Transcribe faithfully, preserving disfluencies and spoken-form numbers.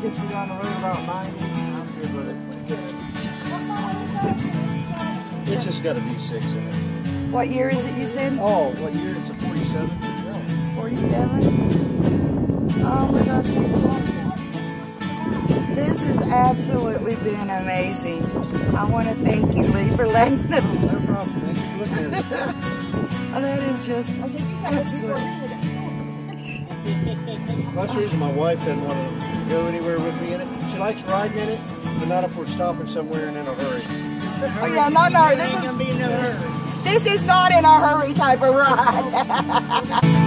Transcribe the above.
gets you down the road about ninety. I'm good with it. It's just got a V six in it. What year is it, you said? Oh, what year? It's a forty-seven. forty-seven? Oh my gosh. This has absolutely been amazing. I want to thank you, Lee, for letting us. No problem. Thank you for looking at it. Oh, that is just absolute. That's the reason my wife doesn't want to go anywhere with me in it. She likes riding in it, but not if we're stopping somewhere and in a hurry. Oh yeah, not in a hurry. This is, this is not in a hurry type of ride.